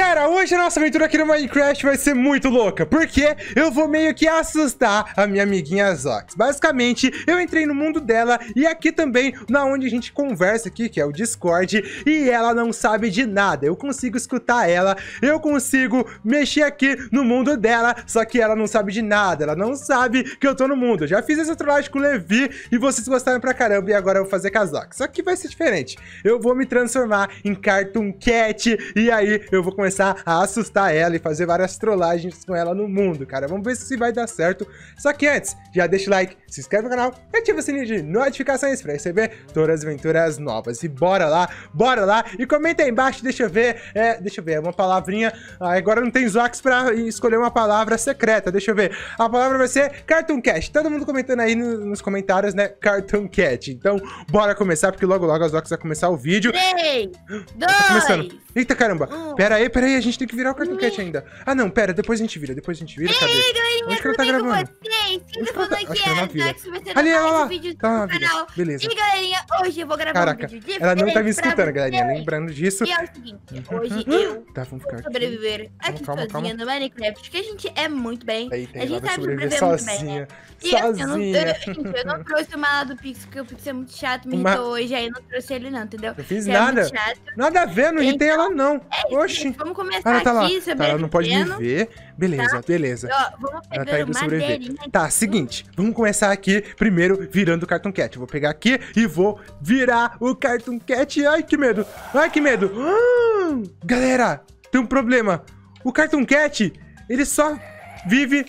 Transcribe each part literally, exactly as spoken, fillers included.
Galera, hoje a nossa aventura aqui no Minecraft vai ser muito louca, porque eu vou meio que assustar a minha amiguinha Zox. Basicamente, eu entrei no mundo dela e aqui também, na onde a gente conversa aqui, que é o Discord, e ela não sabe de nada. Eu consigo escutar ela, eu consigo mexer aqui no mundo dela, só que ela não sabe de nada, ela não sabe que eu tô no mundo. Eu já fiz essa trollagem com o Levi e vocês gostaram pra caramba, e agora eu vou fazer com a Zox. Só que vai ser diferente. Eu vou me transformar em Cartoon Cat, e aí eu vou começar a assustar ela e fazer várias trollagens com ela no mundo, cara. Vamos ver se vai dar certo. Só que antes, já deixa o like, se inscreve no canal e ativa o sininho de notificações pra receber todas as aventuras novas. E bora lá, bora lá. E comenta aí embaixo, deixa eu ver, é, deixa eu ver, uma palavrinha. Ah, agora não tem Zox pra escolher uma palavra secreta, deixa eu ver. A palavra vai ser Cartoon Cat. Todo mundo comentando aí no, nos comentários, né, Cartoon Cat. Então, bora começar, porque logo logo a Zox vai começar o vídeo. três, dois, tá começando. Eita caramba, um. pera aí, pera aí, a gente tem que virar o Cartoon Cat ainda. Ah não, pera, depois a gente vira, depois a gente vira, cadê? Ei, galerinha, Onde que ela tá tudo bem com gravando? vocês? Quem tá falando Acho aqui que ela é não a vira. Zox, vai ser Ali, mais ela lá. um vídeo Tá, do vira. canal. Beleza. E galerinha, hoje eu vou gravar Caraca, um vídeo diferente ela não tá me pra escutando, galerinha, vocês. lembrando disso. E é o seguinte, hoje eu Tá, vamos ficar vou aqui. sobreviver aqui calma, sozinha no Minecraft, que a gente é muito bem. Eita, a ela gente vai sabe sobreviver sobreviver muito bem, né? sozinha. E assim, eu não, Sozinha. eu, gente, eu não trouxe o mala do Pix, porque o Pix é muito chato, me Uma- irritou hoje, aí eu não trouxe ele não, entendeu? Não fiz Que é nada. muito chato. Nada a ver, não irritei ela não. É isso, Oxi. gente, vamos começar Ah, ela tá lá. aqui, Tá, ela não pode me sobrevivendo. ver. Beleza, beleza. Ó, vamos Ela tá pegando indo sobreviver. madeirinha. Tá, seguinte, vamos começar aqui primeiro virando o Cartoon Cat. Eu vou pegar aqui e vou virar o Cartoon Cat. Ai, que medo. Ai, que medo. Ah, galera, tem um problema. O Cartoon Cat, ele só vive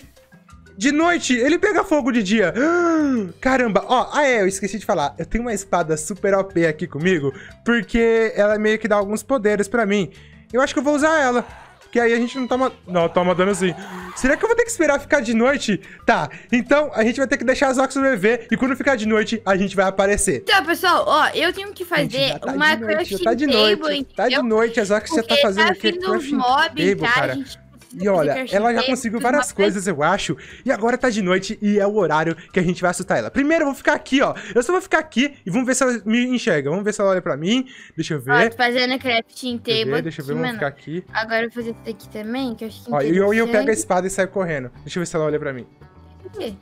de noite. Ele pega fogo de dia. Ah, caramba. Ó, ah é, eu esqueci de falar. Eu tenho uma espada super O P aqui comigo, porque ela meio que dá alguns poderes pra mim. Eu acho que eu vou usar ela. Que aí a gente não toma... Não, toma dano assim. Será que eu vou ter que esperar ficar de noite? Tá, então a gente vai ter que deixar as Zox sobreviver. E quando ficar de noite, a gente vai aparecer. Então, pessoal, ó, eu tenho que fazer Gente, já tá uma de noite, crafting já tá de table, noite. Tá de entendeu? noite, a Zox já tá Porque fazendo tá o quê? vindo uns Crafting mob, table, cara, cara. a gente precisa E fazer olha, crafting ela já table, conseguiu tudo várias uma coisas, eu acho. E agora tá de noite e é o horário que a gente vai assustar ela. Primeiro eu vou ficar aqui, ó. Eu só vou ficar aqui e vamos ver se ela me enxerga. Vamos ver se ela olha pra mim. Deixa eu Ó, ver. tô fazendo crafting Deixa eu table ver, deixa eu ver, aqui, vamos mano. ficar aqui. Agora eu vou fazer isso daqui também, que eu acho que Ó, e eu, eu pego a interessante. espada e saio correndo. Deixa eu ver se ela olha pra mim. Cadê?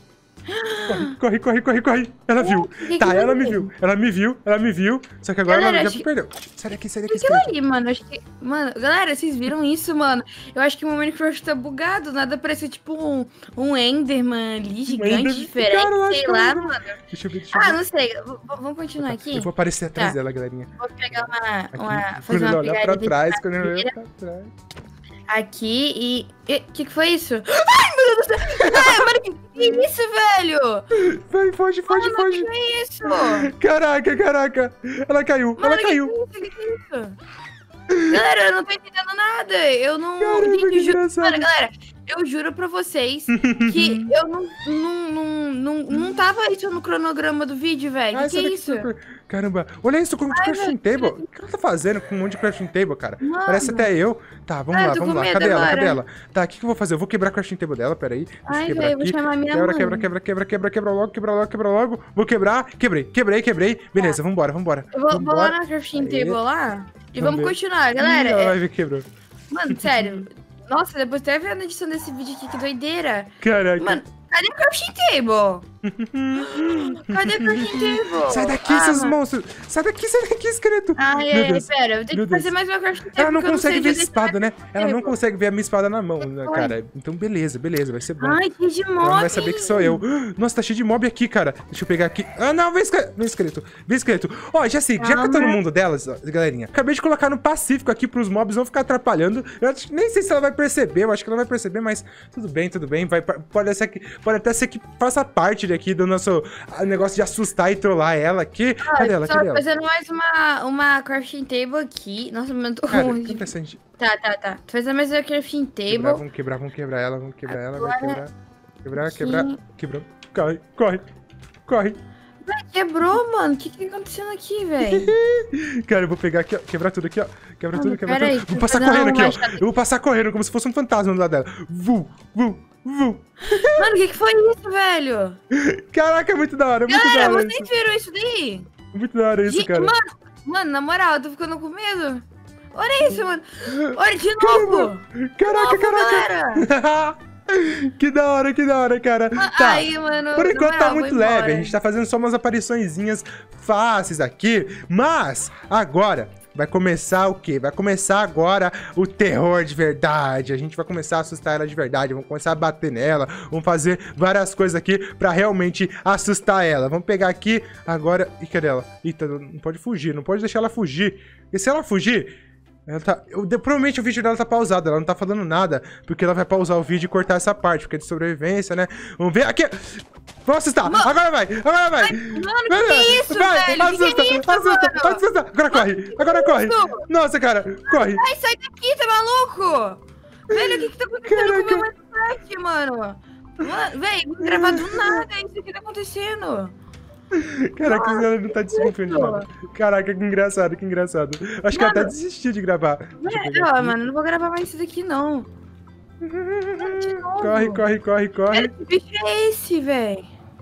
Corre, corre, corre, corre. Ela viu. que que Tá, foi ela me isso? viu. Ela me viu, ela me viu. Só que agora Galera, ela já acho que- perdeu. Sai daqui, sai daqui, Aquilo esqueleto. ali, mano, acho que... Mano, galera, vocês viram isso, mano? Eu acho que o meu Minecraft tá bugado, nada parece tipo um, um Enderman ali, gigante, Enderman? diferente, Cara, eu acho sei que é um lá, Enderman. mano. Deixa eu ver, deixa eu Ah, ver. não sei, v- v- vamos continuar aqui? Eu vou aparecer atrás Tá. dela, galerinha. Vou pegar uma... Aqui. uma Quando fazer ele uma olhar pra pegadinha trás, de quando ele olhar madeira pra trás. aqui e... e- Que que foi isso? Ai, meu Deus do céu! Ai, mano, que que é isso, velho? Vai, foge, foge, Mano, foge. que é isso? Mano, Caraca, caraca. Ela caiu, ela que caiu. que é isso? Que que é isso? Galera, eu não tô entendendo nada. Eu não... Caramba, Gente, que eu juro... engraçado. Mano, galera, eu juro pra vocês que eu não, não, não, não, não tava isso no cronograma do vídeo, velho. Ah, Que que é essa daqui isso? super- Caramba, olha isso com um crafting velho, table. O que ela tá fazendo com um monte de crafting table, cara? Mano. Parece até eu. Tá, vamos Ah, eu lá, tô vamos com lá. medo Cadê ela? agora. Cadê ela? Tá, o que, que eu vou fazer? Eu vou quebrar a crafting table dela, peraí. Deixa eu Ai, quebrar velho, eu vou aqui. chamar minha Quebra, mãe. quebra, quebra, quebra, quebra, quebra logo, quebra logo, quebra logo. Vou quebrar, quebrei, quebrei, quebrei, quebrei. Beleza, vambora, vambora. Eu vou, vou lá Vambora. na crafting Aê. table lá e Vamos vamos ver. continuar, Ih, galera. ela É- vai ver que quebrou. Mano, sério. Nossa, depois até vendo a edição desse vídeo aqui, que doideira. Caraca. Mano, cadê a crafting table? Cadê a crafting table? Sai daqui, Ah, seus mano. monstros. Sai daqui, sai daqui, esqueleto. Ai, Meu ai, Deus. pera, eu tenho Meu que fazer Deus. mais uma crafting table. Ela não porque eu consegue sei ver a fazer espada, né? Ela não table. consegue ver a minha espada na mão, né, Foi. cara? Então, beleza, beleza, vai ser bom. Ai, que de Ela mob. não vai saber que sou eu. Nossa, tá cheio de mob aqui, cara. Deixa eu pegar aqui. Ah, não, vem, esque... vem esqueleto. Vem esqueleto. Ó, já sei, já que eu tô no Calma. mundo delas, ó, galerinha. Acabei de colocar no Pacífico aqui pros mobs não ficar atrapalhando. Eu acho- nem sei se ela vai perceber, eu acho que ela vai perceber, mas tudo bem, tudo bem. Vai, pode, ser que, pode até ser que faça parte daqui do nosso ah, negócio de assustar e trollar ela aqui. Cadê ela? Só Cadê ela? fazendo mais uma, uma crafting table aqui. Nossa, mano, tô Cara, ruim. que que é essa gente... Tá, tá, tá. Tô fazendo mais uma crafting Quebrar, table. vamos quebrar, vamos quebrar ela, vamos quebrar ela, vai Agora, quebrar. Quebrar, aqui. quebrar, quebrou. Corre, corre, corre. Ué, quebrou, mano. O que que tá acontecendo aqui, velho? Cara, eu vou pegar aqui, ó, quebrar tudo aqui, ó. Quebrar Mano, tudo, quebrar pera tudo. aí, Vou tô passar fazendo correndo aqui, uma ó. chave. Eu vou passar correndo, como se fosse um fantasma do lado dela. Vu, vu, vu. Mano, o que que foi isso, velho? Caraca, é muito da hora, é muito Galera, da hora vocês isso. viram isso daí? Muito da hora isso, Gente, cara. Mano, mano, na moral, eu tô ficando com medo. Olha isso, mano. Olha de novo. Caraca, Novo, caraca. Que da hora, que da hora, cara. Tá. Aí, mano. Por enquanto moral, tá muito vou leve, embora. a gente tá fazendo só umas apariçõezinhas fáceis aqui, mas agora vai começar o quê? Vai começar agora o terror de verdade, a gente vai começar a assustar ela de verdade, vamos começar a bater nela, vamos fazer várias coisas aqui pra realmente assustar ela. Vamos pegar aqui agora... Ih, cadê ela? Eita, não pode fugir, não pode deixar ela fugir, porque se ela fugir... Ela tá, eu, provavelmente o vídeo dela tá pausado, ela não tá falando nada, porque ela vai pausar o vídeo e cortar essa parte, porque é de sobrevivência, né? Vamos ver aqui. Vamos assustar, Mano, agora vai, agora vai. Mano, que é isso, vai, velho? assusta, que que é isso, assusta, mano? assusta. Agora corre, agora corre. isso? Nossa, cara, corre. Ai, sai daqui, tá maluco? Velho, o que que tá acontecendo Caraca. com o meu Minecraft, mano? Mano, velho, vou gravar do nada, isso aqui tá acontecendo. Caraca, ela não tá desconfiando de nada. Caraca, que engraçado, que engraçado. Acho que ela até desistiu de gravar. Deixa eu Velho, pegar ó, aqui. mano, não vou gravar mais isso daqui, não. Mano, de novo. Corre, corre, corre, corre. Velho, que bicho é esse, velho?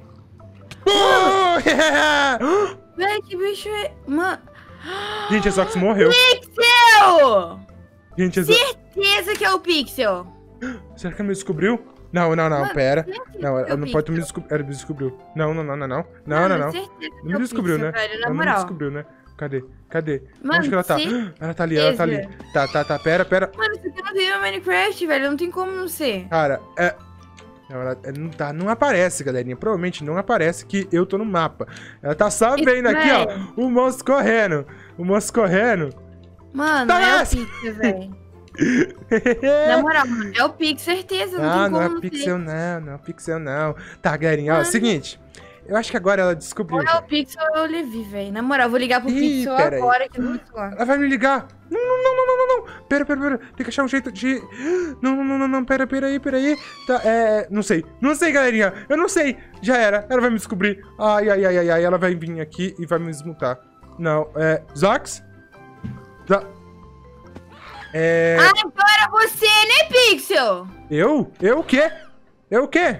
Oh, yeah! Velho, que bicho é... Mano... Gente, a Zox morreu. Pixel! Gente, a Zox... Certeza que é o Pixel. Será que ela me descobriu? Não, não, não, Mano, pera. certeza Não, que é ela o não pode me Pixel. descobrir. Ela me descobriu. Não, não, não, não, não. Não, não, não. Certeza que Não é me o descobriu, Pixel, né? velho, na Ela não me moral. descobriu, né? Cadê? Cadê? Mano, Onde que ela tá? certeza. Ela tá ali, ela tá ali. Tá, tá, tá. Pera, pera. Mano, isso aqui não tem no Minecraft, velho. Não tem como não ser. Cara, é... Não, ela é, não, tá, não aparece, galerinha. Provavelmente não aparece que eu tô no mapa. Ela tá só Isso, vendo aqui, velho. ó. O monstro correndo. O monstro correndo. Mano, Tá é o nessa. Pixel, velho. Na moral, mano, é o Pixel, certeza. Não Ah, tem não como é não pixel ser. não, não é pixel não. Tá, galerinha, ó, Mano. seguinte. Eu acho que agora ela descobriu. Ou é já. o Pixel ou é o Levi, velho. Na moral, eu vou ligar pro Ih, Pixel pera aí. agora que eu não tô lá. Ela vai me ligar. Não, não, não, não, não, não, não. Pera, pera, pera. Tem que achar um jeito de... Não, não, não, não, não. Pera, pera aí, pera aí. Tá, é... Não sei. Não sei, galerinha. Eu não sei. Já era. Ela vai me descobrir. Ai, ai, ai, ai, ai. Ela vai vir aqui e vai me desmutar. Não, é... Zox? Zo- É... Agora você, né, Pixel? Eu? Eu o quê? Eu o quê?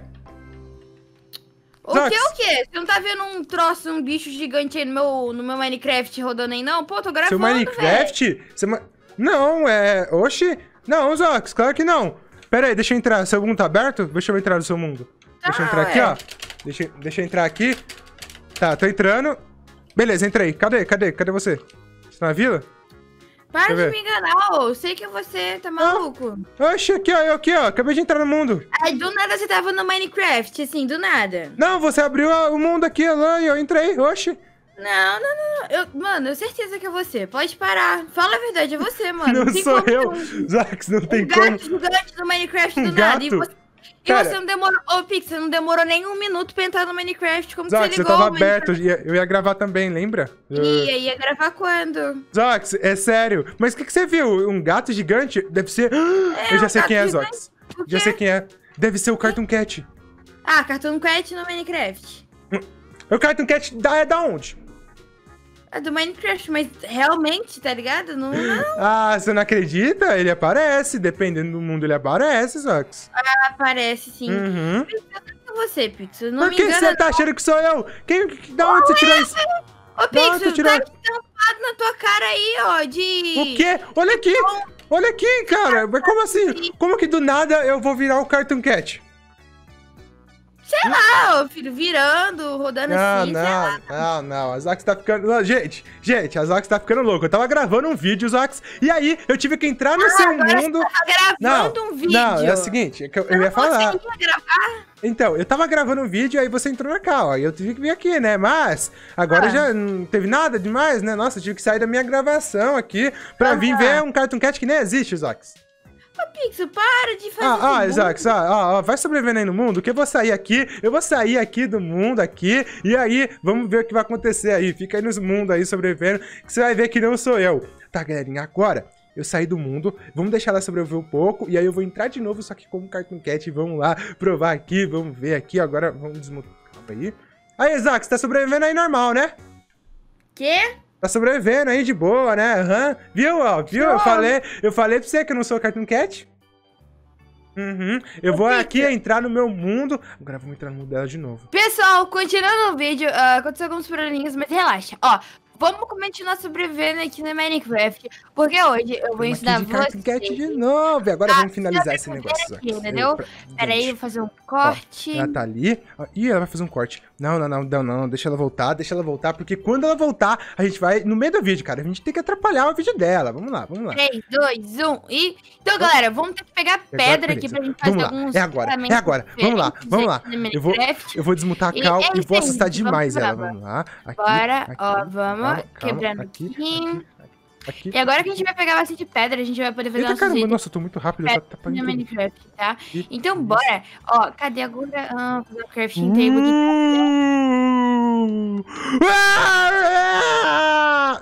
O Zox. que, o que? Você não tá vendo um troço, um bicho gigante aí no meu, no meu Minecraft rodando aí, não? Pô, tô gravando, Seu Minecraft? Seu ma- Não, é... Oxi. Não, Zox, claro que não. Pera aí, deixa eu entrar. Seu mundo tá aberto? Deixa eu entrar no seu mundo. Tá, Deixa eu entrar aqui, ué. ó. Deixa, deixa eu entrar aqui. Tá, tô entrando. Beleza, entrei. Cadê? Cadê? Cadê você? Você tá na vila? Para Deixa eu de ver. me enganar, ô. Eu sei que você tá maluco. Oxi, aqui, ó. Eu aqui, ó. Acabei de entrar no mundo. Aí do nada você tava no Minecraft, assim, do nada. Não, você abriu a- o mundo aqui, lá, e eu entrei. Oxi. Não, não, não, não. Eu, mano, eu certeza que é você. Pode parar. Fala a verdade, é você, mano. Não tem sou como eu. ter um- Zax, não tem um como. gato gigante no Minecraft do Um nada. E gato? você, e Cara. você não demorou. Ô, Pix, você não demorou nem um minuto pra entrar no Minecraft. Como Zax, que você eu ligou tava o aberto. Minecraft? Eu ia, eu ia gravar também, lembra? Eu- Ia, ia gravar quando? Zox, é sério. Mas o que, que você viu? Um gato gigante? Deve ser... eu já um sei quem é, gato Zox. O Já quê? sei quem é. Deve ser o Cartoon Cat. Ah, Cartoon Cat no Minecraft. O Cartoon Cat da, é da onde? É do Minecraft, mas realmente, tá ligado? Não, não Ah, você não acredita? Ele aparece. Dependendo do mundo, ele aparece, Zox. aparece, sim. Uhum. É você, Pixel. Não Por me que engana. você tá achando que sou eu? Quem, que- da onde você tirou isso? Ô, Não, Pixel, tô tirando. tá estampado na tua cara aí, ó, de... O quê? Olha aqui. Olha aqui, cara. Mas como assim? Como que do nada eu vou virar o Cartoon Cat? Sei lá, ô, filho, virando, rodando Não, assim, sei lá. não, não, não. A Zax tá ficando... Não, gente, gente, a Zax tá ficando louca. Eu tava gravando um vídeo, Zax, e aí eu tive que entrar no seu Agora mundo... você tá gravando Não, um vídeo. não, é o seguinte, é que eu, eu ia falar. Você ia gravar? Então, eu tava gravando um vídeo, aí você entrou na cá, ó, e eu tive que vir aqui, né? Mas, agora Ah. já não teve nada demais, né? Nossa, eu tive que sair da minha gravação aqui pra vir Aham. ver um Cartoon Cat que nem existe, Zax. Ô, Pixel, para de fazer Ah, ah, esse Zax, ah, ah, ah, vai sobrevivendo aí no mundo, que eu vou sair aqui, eu vou sair aqui do mundo aqui, e aí, vamos ver o que vai acontecer aí. Fica aí nos mundos aí sobrevivendo, que você vai ver que não sou eu. Tá, galerinha, agora... Eu saí do mundo, vamos deixar ela sobreviver um pouco, e aí eu vou entrar de novo, só que como Cartoon Cat, vamos lá, provar aqui, vamos ver aqui, agora vamos desmutar, calma aí. Aí, Zax, você tá sobrevivendo aí normal, né? Quê? Tá sobrevivendo aí de boa, né? Aham. Viu, ó, viu? Eu Não. falei, eu falei pra você que eu não sou Cartoon Cat. Uhum. Eu Ô, vou Pixel. aqui entrar no meu mundo, agora vamos entrar no mundo dela de novo. Pessoal, continuando o vídeo, ah, aconteceu alguns probleminhas, mas relaxa. Ó, vamos continuar sobrevivendo aqui no Minecraft. Porque hoje eu vou Vamos ensinar aqui de você. Cartoon Cat de novo. E agora Ah, vamos finalizar esse aqui, negócio. entendeu? Eu- Pera aí, gente, vou fazer um corte. ela tá ali. Ó, ih, ela vai fazer um corte. Não, não, não, não, não. Deixa ela voltar, deixa ela voltar. Porque quando ela voltar, a gente vai no meio do vídeo, cara. A gente tem que atrapalhar o vídeo dela. Vamos lá, vamos lá. três, dois, um e... Então, galera, vamos ter que pegar Agora, pedra beleza. aqui pra gente fazer Vamos lá. alguns... É agora, é ferramentas agora. Vamos lá, diferentes vamos lá. aqui no Eu vou, Minecraft. eu vou desmutar a E Cal é e isso vou aí, assustar gente, demais vamos ela. lá, Vamos lá. Aqui, Bora, aqui, ó, vamos calma, calma, quebrando aqui, aqui. aqui, aqui. E agora que a gente vai pegar bastante pedra, a gente vai poder fazer Eita, nossos caramba, itens nossa, eu tô muito rápido. Já tá no pagando tudo. Minecraft, tá? E- Então, bora. Ó, cadê agora? Ah, fazer um crafting table aqui. Uh! Ah!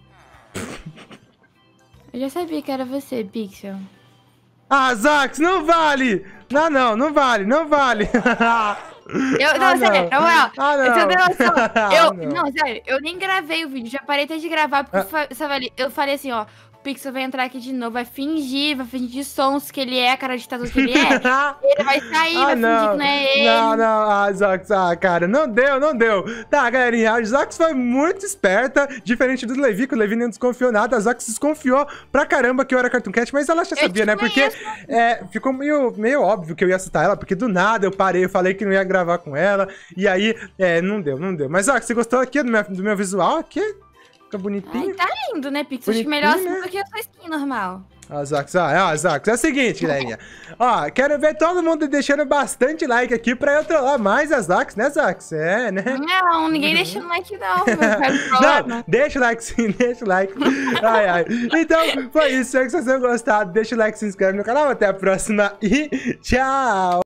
Eu já sabia que era você, Pixel. Ah, Zax, não vale! Não, não, não vale, não vale. Eu, não, Ah, sério, não. na moral, Ah, não. eu tô dando noção. Ah, Eu, não. não. sério, eu nem gravei o vídeo, já parei até de gravar, porque Ah. eu fa- sabe ali, eu falei assim, ó, o Pixel vai entrar aqui de novo, vai fingir, vai fingir sons que ele é, a cara de ditador que ele é, ele vai sair, Ah, vai fingir não. que não é ele. Não, não, ah, Zax, ah, cara, não deu, não deu. Tá, galerinha, a Zax foi muito esperta, diferente do Levi, que o Levi nem desconfiou nada, a Zax desconfiou pra caramba que eu era Cartoon Cat, mas ela já Eu sabia, te né? Porque conheço. é, ficou meio, meio óbvio que eu ia assustar ela, porque do nada eu parei, eu falei que não ia gravar com ela, e aí, é, não deu, não deu. Mas, ó, você gostou aqui do meu, do meu visual aqui? Fica bonitinho. Ai, tá lindo, né, Pixel? Acho que melhor assim Bonitinho, do que a sua skin normal. Ah, Zax, ah, ah, Zax, é o seguinte, galerinha. Ó, quero ver todo mundo deixando bastante like aqui pra eu trollar mais a Zax, né, Zax? É, né? Não, ninguém deixa no like não, meu pai. Não, deixa o like sim, deixa o like. Ai, ai. Então, foi isso. Espero que vocês tenham gostado. Deixa o like, se inscreve no canal. Até a próxima e tchau!